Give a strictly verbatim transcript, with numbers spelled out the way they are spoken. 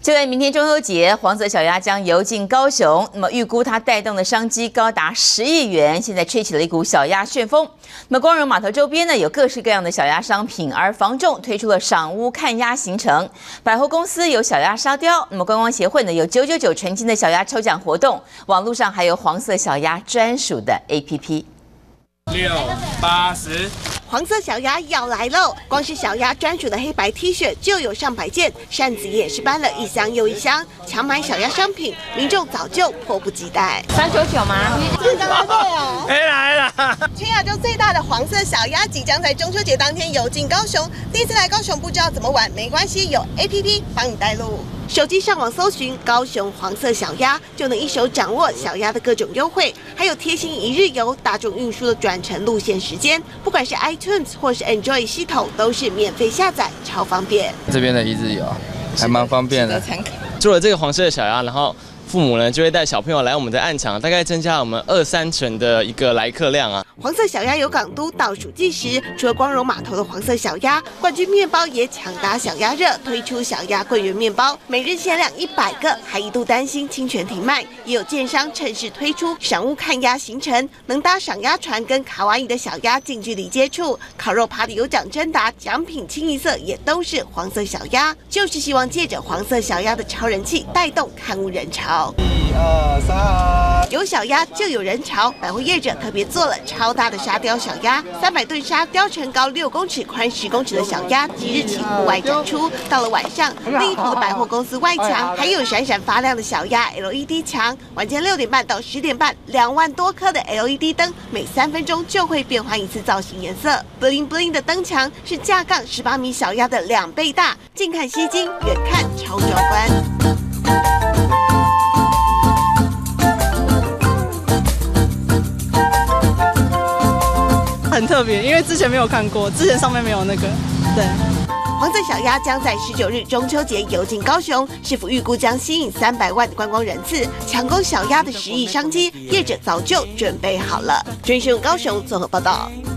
就在明天中秋节，黄色小鸭将游进高雄。那么预估它带动的商机高达十亿元，现在吹起了一股小鸭旋风。那么光荣码头周边呢，有各式各样的小鸭商品，而房仲推出了赏屋看鸭行程，百货公司有小鸭沙雕，那么观光协会呢有九九九纯金的小鸭抽奖活动，网络上还有黄色小鸭专属的 A P P。 六八十。 黄色小鸭要来喽！光是小鸭专属的黑白 T 恤就有上百件，扇子也是搬了一箱又一箱，抢买小鸭商品，民众早就迫不及待。 三九九吗？ 这刚刚对哦。 哎来了！ 全亚洲最大的黄色小鸭即将在中秋节当天游进高雄。第一次来高雄不知道怎么玩，没关系，有 A P P 帮你带路。手机上网搜寻高雄黄色小鸭，就能一手掌握小鸭的各种优惠，还有贴心一日游、大众运输的转乘路线时间，不管是 iTunes 或是 Android 系统，都是免费下载，超方便。 这边的一日游还蛮方便的。做了这个黄色的小鸭，然后父母呢就会带小朋友来我们的暗场，大概增加我们二三成的一个来客量啊。 黄色小鸭游港都倒数计时，除了光荣码头的黄色小鸭，冠军面包也抢答小鸭热，推出小鸭桂圆面包，每日限量一百个，还一度担心侵权停卖。也有建商趁势推出赏屋看鸭行程，能搭赏鸭船跟卡哇伊的小鸭近距离接触，烤肉趴的有奖征答，奖品清一色也都是黄色小鸭，就是希望借着黄色小鸭的超人气，带动看屋人潮。 一二三， 有小鸭就有人潮，百货业者特别做了超大的沙雕小鸭，三百吨沙雕成高六公尺、宽十公尺的小鸭，即日起户外展出。到了晚上，另一头的百货公司外墙还有闪闪发亮的小鸭 L E D 墙。晚间六点半到十点半，两万多颗的 L E D 灯，每三分钟就会变换一次造型颜色。bling bling 的灯墙是架杠十八米小鸭的两倍大，近看吸睛，远看超壮观。 很特别，因为之前没有看过，之前上面没有那个。对， 黄色小鸭将在十九日中秋节游进高雄，市府预估将吸引三百万观光人次，抢攻小鸭的十亿商机，业者早就准备好了。追讯高雄综合报道。